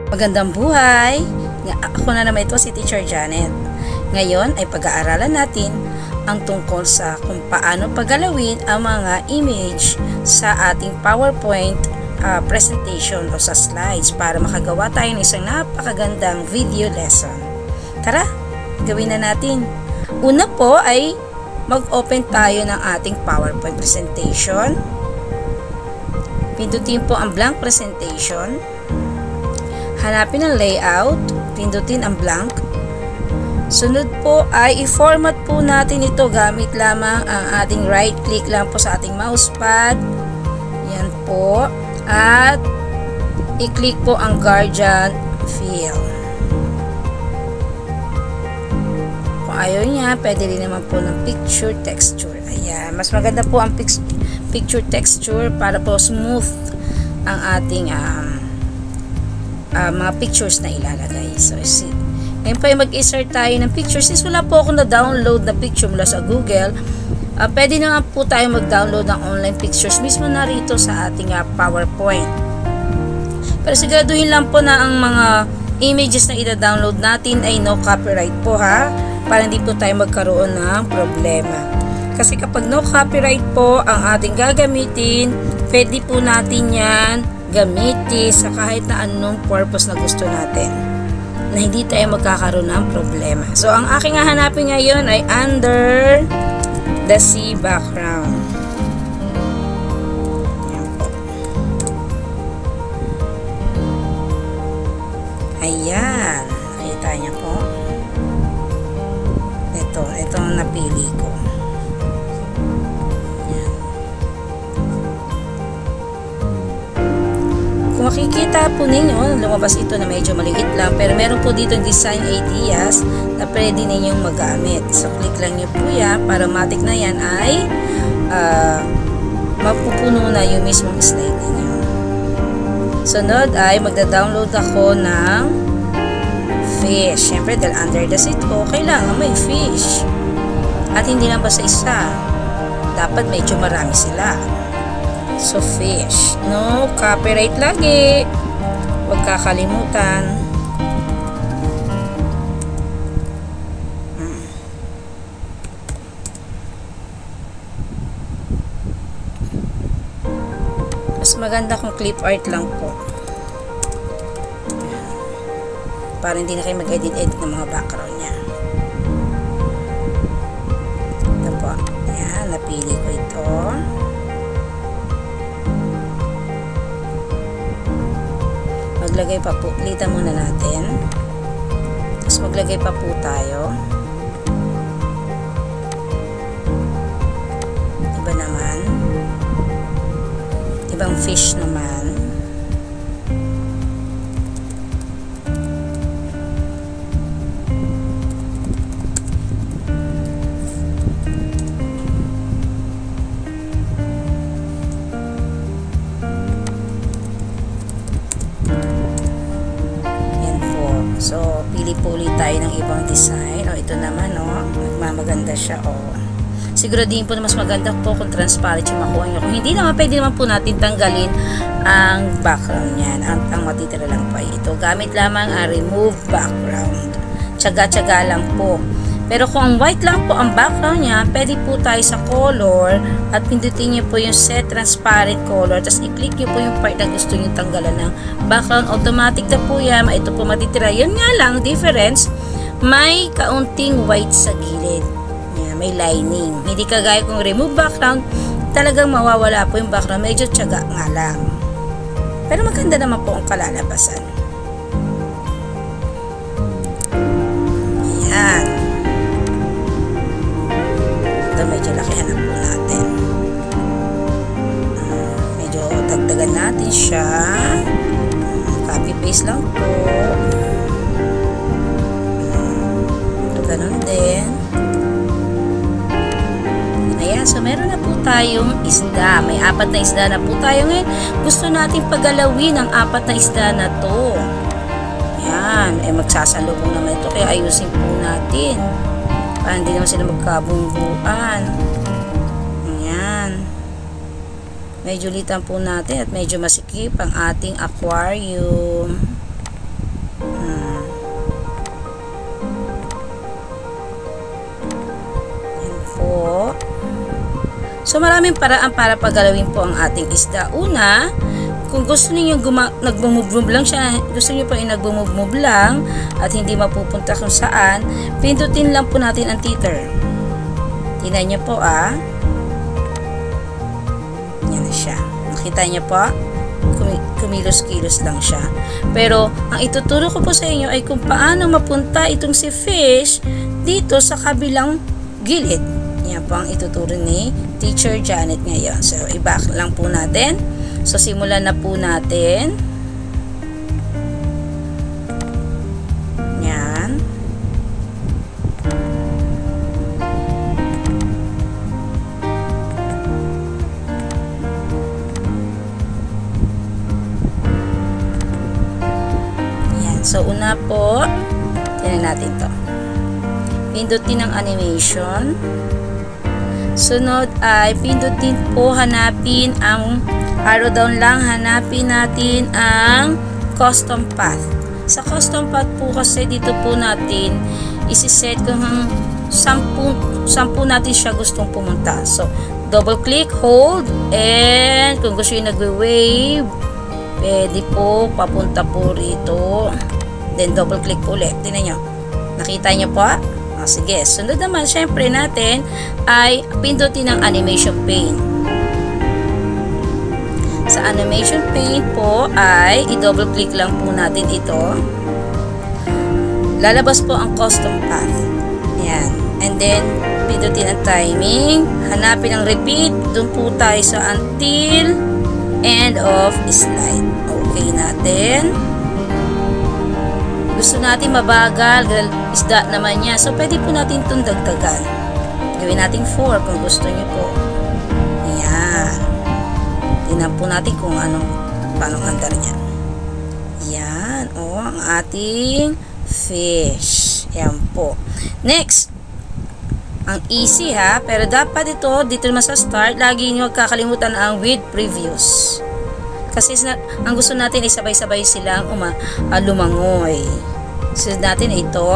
Magandang buhay! Ako na naman ito si Teacher Janet. Ngayon ay pag-aaralan natin ang tungkol sa kung paano paggalawin ang mga image sa ating PowerPoint presentation o sa slides para makagawa tayo ng isang napakagandang video lesson. Tara, gawin na natin. Una po ay mag-open tayo ng ating PowerPoint presentation. Pindutin po ang blank presentation. Hanapin ang layout, pindutin ang blank. Sunod po ay i-format po natin ito gamit lamang ang ating right click lang po sa ating mousepad. Yan po. At i-click po ang Guardian Fill. Kung ayaw niya, pwede rin naman po ng picture texture. Ayan. Mas maganda po ang picture texture para po smooth ang ating mga pictures na ilalagay. So, ngayon po ay mag-insert tayo ng picture. Since wala po ako na-download na picture mula sa Google, pwede na po tayo mag-download ng online pictures mismo na rito sa ating PowerPoint. Pero siguraduhin lang po na ang mga images na ida-download natin ay no copyright po ha, para hindi po tayo magkaroon ng problema. Kasi kapag no copyright po ang ating gagamitin, pwede po natin yan gamitin sa kahit na anong purpose na gusto natin, na hindi tayo magkakaroon ng problema. So, ang aking hahanapin ngayon ay under the sea background. Ayan po. Ayan. Nakita niyo po. Ito ang napili ko. Kung makikita po ninyo, lumabas ito na medyo maliit lang, pero meron po dito design ideas na pwede ninyong magamit. So, click lang nyo po yan para matik na yan ay mapupuno na yung mismong slide ninyo. Sunod ay magda-download ako ng fish. Siyempre, dahil under the sea po, kailangan may fish. At hindi lang basta isa. Dapat medyo marami sila. So, fish. No copyright lagi. Huwag kakalimutan. Mas maganda kung clip art lang po. Para hindi na kayo mag-edit-edit ng mga background niya. Ito po. Ayan, napili ko ito. Maglagay pa po, litan muna natin. Tapos maglagay pa po tayo. Iba naman. Ibang fish naman. So, pili po ulit tayo ng ibang design. O, ito naman, nagmamaganda siya, Siguraduhin po na mas maganda po kung transparent yung makuha nyo. Kung hindi naman, pwede naman po natin tanggalin ang background niyan. Ang matitira lang pa ito. Gamit lamang ang remove background. Tsaga-tsaga lang po. Pero kung ang white lang po ang background niya, pwede po tayo sa color at pindutin niyo po yung set transparent color. Tapos i-click niyo po yung part na gusto niyo tanggalan ng background. Automatic na po yan. Ito po matitira. Yun nga lang, difference, may kaunting white sa gilid. Yan, may lining. Hindi kagaya kung remove background, talagang mawawala po yung background. Medyo tiyaga nga lang. Pero maganda naman po ang kalalabasan. Yan. Medyo lakihan na po natin. Medyo dagdagan natin siya. Copy paste lang po. Ganun din. Ayan, so meron na po tayong isda. May 4 na isda na po tayo ngayon. Gusto natin paggalawin ang 4 na isda na to. Ayan, magsasalubong naman ito kaya ayusin po natin. Para hindi naman sila magkabungguan. Ayan. Medyo litan po natin at medyo masikip ang ating aquarium. po. So maraming paraan para pagalawin po ang ating isda. Una, kung gusto niyo nagbo-move lang siya, gusto niyo po yung nagbo-move lang at hindi mapupunta kung saan, pindutin lang po natin ang teeter. Tingnan niyo po Yan na siya. Nakita niyo po? Kumilos-kilos lang siya. Pero ang ituturo ko po sa inyo ay kung paano mapunta itong si fish dito sa kabilang gilid. Yan po ang ituturo ni Teacher Janet ngayon. So, i-back lang po natin. So, simulan na po natin. Yan. Yan. So, una po, tingnan natin to. Pindutin ang animation. Sunod ay pindutin po, hanapin ang arrow down lang, hanapin natin ang custom path. Sa custom path po kasi dito po natin isi-set kung 10 natin siya gustong pumunta. So, double click, hold, and kung gusto yung nagwe-wave, pwede po papunta po rito. Then double click po ulit. Tingnan nyo. Nakita nyo po? Sige, sunod naman syempre natin ay pindutin ang animation pane. Sa animation pane po ay i-double click lang po natin ito. Lalabas po ang custom path. Yan. And then pindutin ang timing, hanapin ang repeat, doon po tayo sa until end of slide. Okay natin. Gusto natin mabagal, isda naman niya. So, pwede po natin itong dagdagan. Gawin natin 4 kung gusto niyo po. Yan. Tingnan po natin kung paano andar niya. Yan. O, ang ating fish. Yan po. Next. Ang easy ha. Pero dapat dito naman sa start, lagi niyo kakalimutan ang with previews. Kasi ang gusto natin ay sabay-sabay silang lumangoy. So natin ito.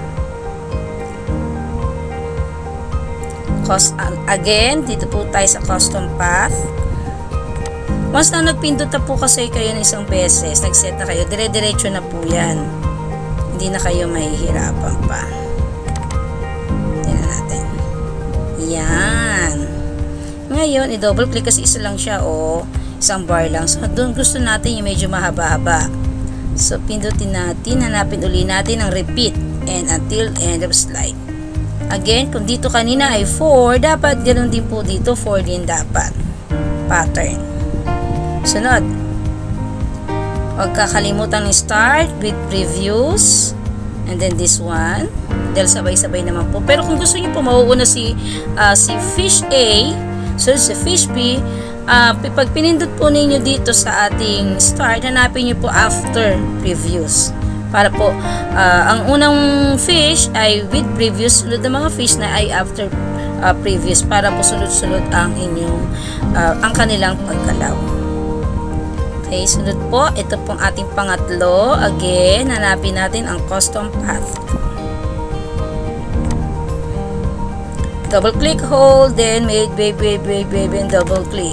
Again, dito po tayo sa custom path. Once na nagpindot na po kasi kayo ng isang beses, nag-set na kayo, dire-diretso na po yan. Hindi na kayo mahihirapan pa. Tingnan natin. Yan. Ngayon, i-double click kasi isa lang siya isang bar lang. So, doon gusto natin yung medyo mahaba-haba. So, pindutin natin, hanapin uli natin ang repeat and until end of slide. Again, kung dito kanina ay 4, dapat ganoon din po dito, 4 din dapat. Pattern. Sunod. Huwag kakalimutan ng start with previews and then this one. Dahil sabay-sabay naman po. Pero kung gusto niyo po mauuna si fish A, so si fish B, pag pinindot po ninyo dito sa ating start, hanapin nyo po after previews. Para po, ang unang fish ay with previews, sunod na mga fish na ay after previews. Para po sunod-sunod ang kanilang pagkalaw. Okay, sunod po, ito pong ating pangatlo. Again, hanapin natin ang custom path. Double click, hold, then wave, and double click.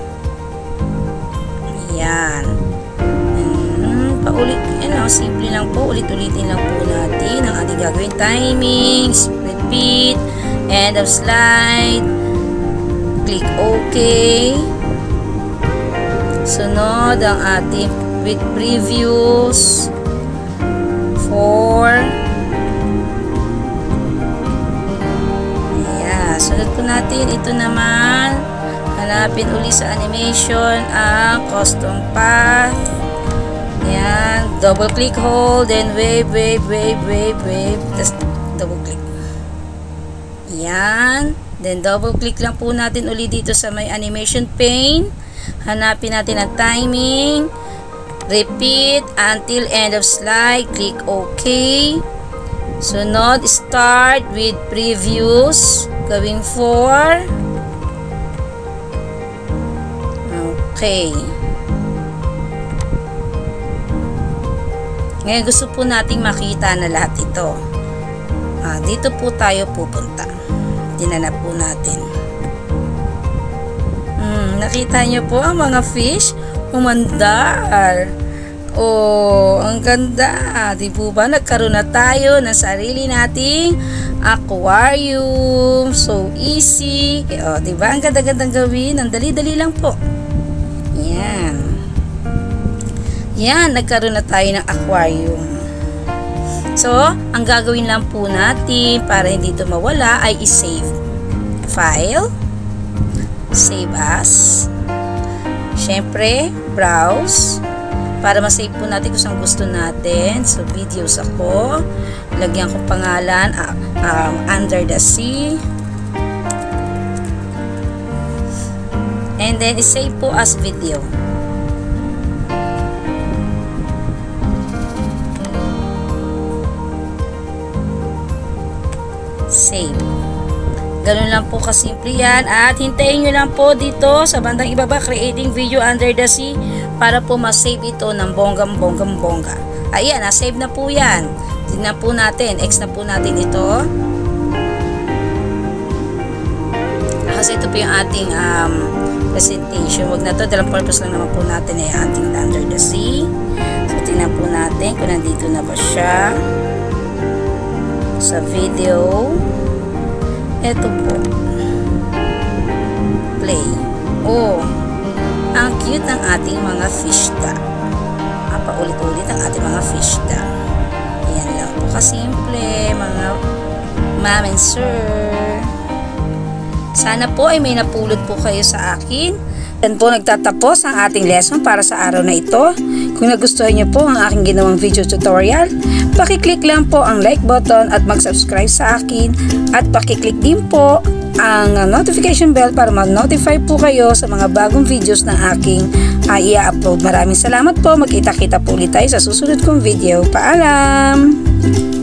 Yan. Paulit, simple lang po. Ulit-ulitin lang po natin ang ating gagawin. Timings, repeat, end of slide, click OK. Sunod ang ating with previews, 4. Ayan. Sunod po natin, ito naman. Hanapin uli sa animation ang custom path. Yan. Double click, hold, then wave. Tapos double click. Yan. Then double click lang po natin uli dito sa may animation pane. Hanapin natin ang timing. Repeat until end of slide. Click OK. Sunod, start with previews. Gawing 4. Okay. Ngayon gusto po nating makita na lahat ito. Dito po tayo pupunta. dinala po natin. Nakita niyo po ang mga fish umandar. Oh, ang ganda. Di po ba? Nagkaroon na tayo ng sarili nating aquarium. So easy. Oh, di ba? Ang ganda-gandang gawin. Ang dali-dali lang po. Yan. Yan, nagkaroon na tayo ng aquarium. So, ang gagawin lang po natin para hindi ito mawala ay i-save. File. Save as. Syempre, browse. Para masave po natin kung saan gusto natin. So, videos ako. Lagyan ko pangalan, Under the Sea. And then, isave po as video. Save. Ganun lang po kasimple yan. At hintayin nyo lang po dito sa bandang ibaba, creating video under the sea, para po ma-save ito ng bonggang-bonggang-bongga. Ayan, na-save na po yan. Tignan po natin. X na po natin ito. Kasi ito po yung ating presentation. Huwag na to. Dalang purpose lang naman po natin ay ating under the sea. So, tignan po natin kung nandito na ba siya sa video. Ito po. Play. Oh, ang cute ng ating mga fishda. Paulit-ulit ang ating mga fishda. Ayan lang po kasimple, mga ma'am and sir. Sana po ay may napulot po kayo sa akin. Yan po nagtatapos ang ating lesson para sa araw na ito. Kung nagustuhan niyo po ang aking ginawang video tutorial, pakiclick lang po ang like button at mag-subscribe sa akin. At pakiclick din po ang notification bell para mag-notify po kayo sa mga bagong videos na aking i-upload. Maraming salamat po. Magkita-kita po ulit tayo sa susunod kong video. Paalam!